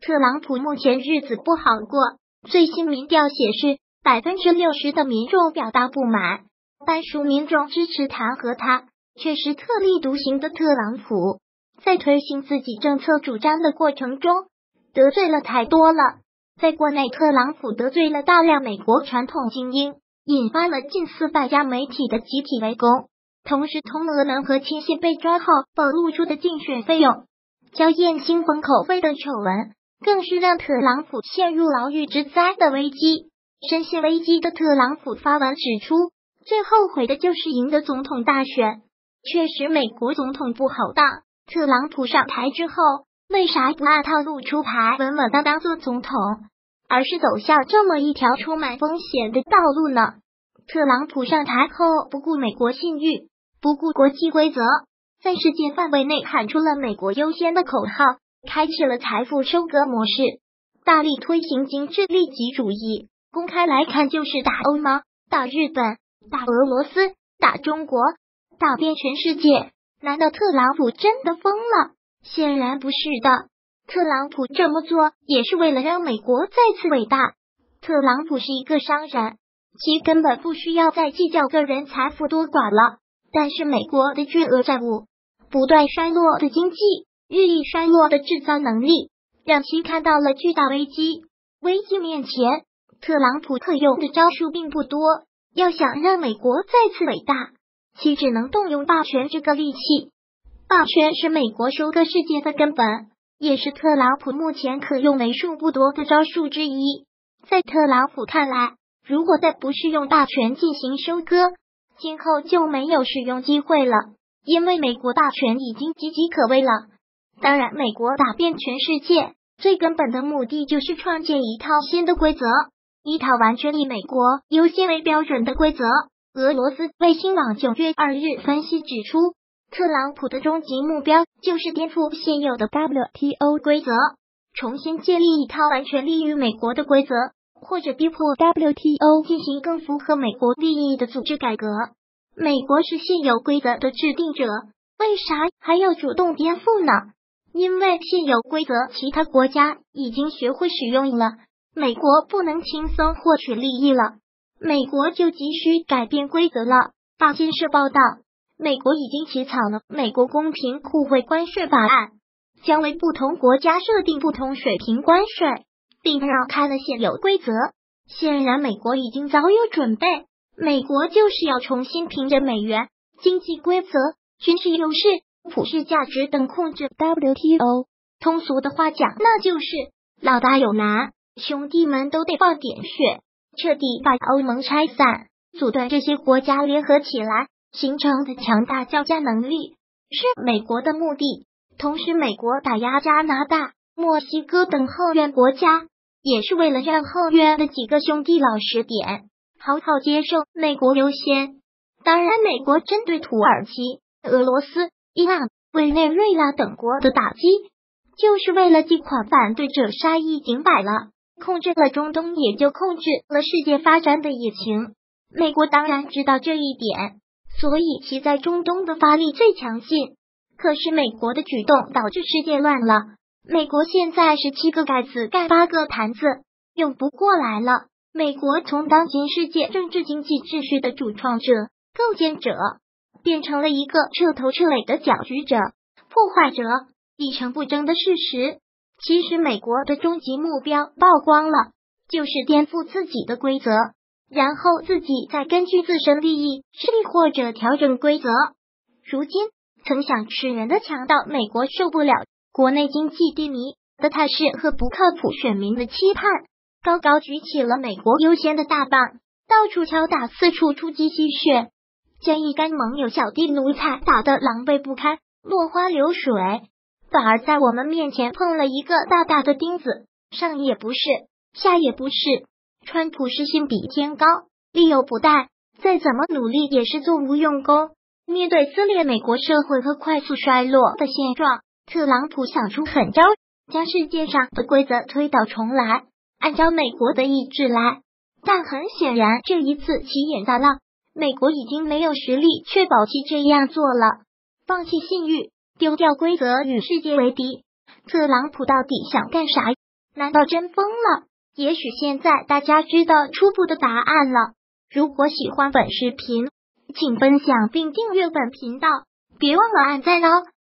特朗普目前日子不好过，最新民调显示，60%的民众表达不满，半数民众支持弹劾他。却是特立独行的特朗普，在推行自己政策主张的过程中，得罪了太多了。在国内，特朗普得罪了大量美国传统精英，引发了近400家媒体的集体围攻。同时，通俄门和亲信被抓后暴露出的竞选费用、娇艳腥风口飞的丑闻，更是让特朗普陷入牢狱之灾的危机。深陷危机的特朗普发文指出，最后悔的就是赢得总统大选。确实，美国总统不好当。特朗普上台之后，为啥不按套路出牌，稳稳当当做总统，而是走向这么一条充满风险的道路呢？特朗普上台后，不顾美国信誉，不顾国际规则，在世界范围内喊出了“美国优先”的口号，开启了财富收割模式，大力推行精致利己主义。公开来看，就是打欧盟、打日本、打俄罗斯、打中国，打遍全世界。难道特朗普真的疯了？显然不是的。特朗普这么做也是为了让美国再次伟大。特朗普是一个商人，其根本不需要再计较个人财富多寡了。但是美国的巨额债务、不断衰落的经济、日益衰落的制造能力，让其看到了巨大危机。危机面前，特朗普可用的招数并不多。要想让美国再次伟大，其只能动用霸权这个利器。霸权是美国收割世界的根本，也是特朗普目前可用为数不多的招数之一。在特朗普看来，如果再不是用霸权进行收割，今后就没有使用机会了，因为美国霸权已经岌岌可危了。当然，美国打遍全世界，最根本的目的就是创建一套新的规则，一套完全以美国优先为标准的规则。俄罗斯卫星网9月2日分析指出，特朗普的终极目标就是颠覆现有的 WTO 规则，重新建立一套完全利于美国的规则，或者逼迫 WTO 进行更符合美国利益的组织改革。美国是现有规则的制定者，为啥还要主动颠覆呢？因为现有规则其他国家已经学会使用了，美国不能轻松获取利益了，美国就急需改变规则了。法新社报道，美国已经起草了美国公平互惠关税法案，将为不同国家设定不同水平关税，并绕开了现有规则。显然，美国已经早有准备，美国就是要重新凭着美元、经济规则、军事优势、普世价值等控制 WTO。 通俗的话讲，那就是老大有难，兄弟们都得放点血，彻底把欧盟拆散，阻断这些国家联合起来形成的强大较价能力，是美国的目的。同时，美国打压加拿大、墨西哥等后援国家，也是为了让后援的几个兄弟老实点，好好接受美国优先。当然，美国针对土耳其、俄罗斯、伊朗、委内瑞拉等国的打击，就是为了击垮反对者，杀一儆百了。控制了中东，也就控制了世界发展的野情。美国当然知道这一点，所以其在中东的发力最强劲。可是美国的举动导致世界乱了，美国现在是7个盖子盖8个坛子，用不过来了。美国从当今世界政治经济秩序的主创者、构建者，变成了一个彻头彻尾的搅局者、破坏者，一成不争的事实。其实美国的终极目标曝光了，就是颠覆自己的规则，然后自己再根据自身利益、势力或者调整规则。如今曾想吃人的强盗美国受不了国内经济低迷的态势和不靠谱选民的期盼，高高举起了美国优先的大棒，到处敲打，四处出击吸血，将一干盟友小弟奴才打得狼狈不堪，落花流水。反而在我们面前碰了一个大大的钉子，上也不是，下也不是。川普是心比天高，力有不逮，再怎么努力也是做无用功。面对撕裂美国社会和快速衰落的现状，特朗普想出狠招，将世界上的规则推倒重来，按照美国的意志来。但很显然，这一次起眼大浪，美国已经没有实力确保其这样做了。放弃信誉，丢掉规则，与世界为敌，特朗普到底想干啥？ 难道真疯了？也许现在大家知道初步的答案了。如果喜欢本视频，请分享并订阅本频道，别忘了按赞哦。